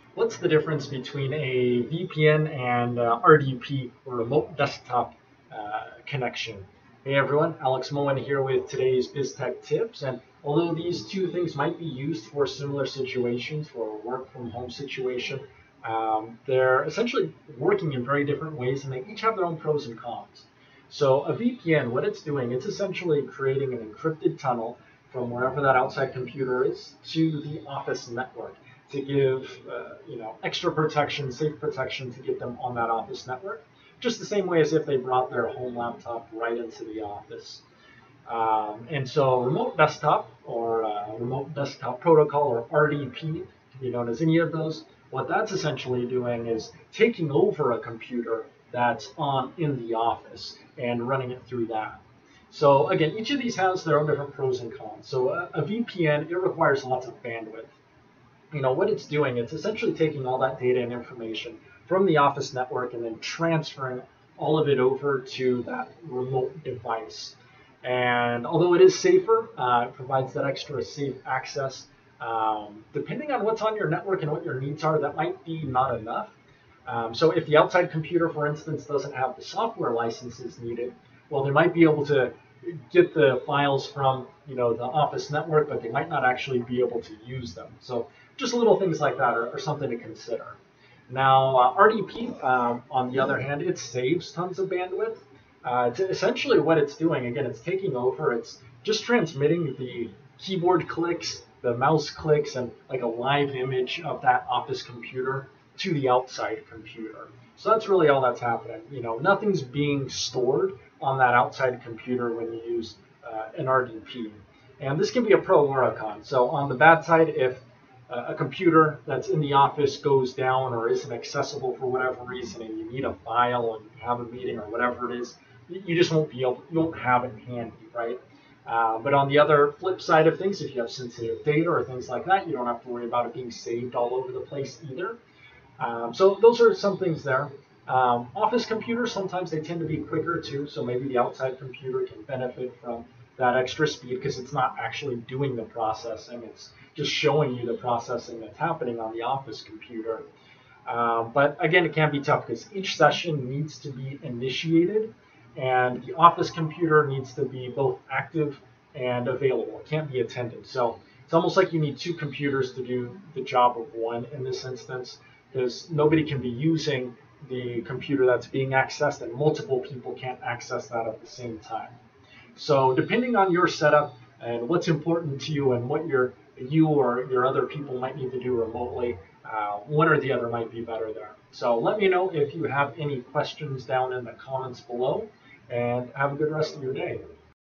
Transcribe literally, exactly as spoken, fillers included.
What's the difference between a V P N and uh, R D P, or remote desktop uh, connection? Hey everyone, Alex Moen here with today's BizTech tips. And although these two things might be used for similar situations, for a work from home situation, um, they're essentially working in very different ways, and they each have their own pros and cons. So a V P N, what it's doing, it's essentially creating an encrypted tunnel from wherever that outside computer is to the office network to give uh, you know extra protection, safe protection to get them on that office network, just the same way as if they brought their home laptop right into the office. Um, and so remote desktop or uh, remote desktop protocol, or R D P, can be known as any of those. What that's essentially doing is taking over a computer that's on in the office and running it through that. So again, each of these has their own different pros and cons. So a, a V P N, it requires lots of bandwidth. You know what it's doing, it's essentially taking all that data and information from the office network and then transferring all of it over to that remote device. And although it is safer, uh, it provides that extra safe access. Um, depending on what's on your network and what your needs are, that might be not enough. Um, so if the outside computer, for instance, doesn't have the software licenses needed, well, they might be able to get the files from you know the office network, but they might not actually be able to use them. So just little things like that are, are something to consider. Now, uh, R D P, um, on the other hand, it saves tons of bandwidth. Uh, it's essentially what it's doing, again, it's taking over. It's just transmitting the keyboard clicks, the mouse clicks, and like a live image of that office computer to the outside computer. So that's really all that's happening. You know, nothing's being stored on that outside computer when you use uh, an R D P. And this can be a pro or a con. So on the bad side, if uh, a computer that's in the office goes down or isn't accessible for whatever reason, and you need a file and you have a meeting or whatever it is, you just won't be able, you won't have it handy, right? Uh, but on the other flip side of things, if you have sensitive data or things like that, you don't have to worry about it being saved all over the place either. Um, so those are some things there. Um, office computers, sometimes they tend to be quicker too, so maybe the outside computer can benefit from that extra speed because it's not actually doing the processing, it's just showing you the processing that's happening on the office computer. Um, but again, it can be tough because each session needs to be initiated, and the office computer needs to be both active and available. It can't be attended. So it's almost like you need two computers to do the job of one in this instance, because nobody can be using the computer that's being accessed and multiple people can't access that at the same time. So depending on your setup and what's important to you and what your you or your other people might need to do remotely, uh, one or the other might be better there. So let me know if you have any questions down in the comments below, and have a good rest of your day.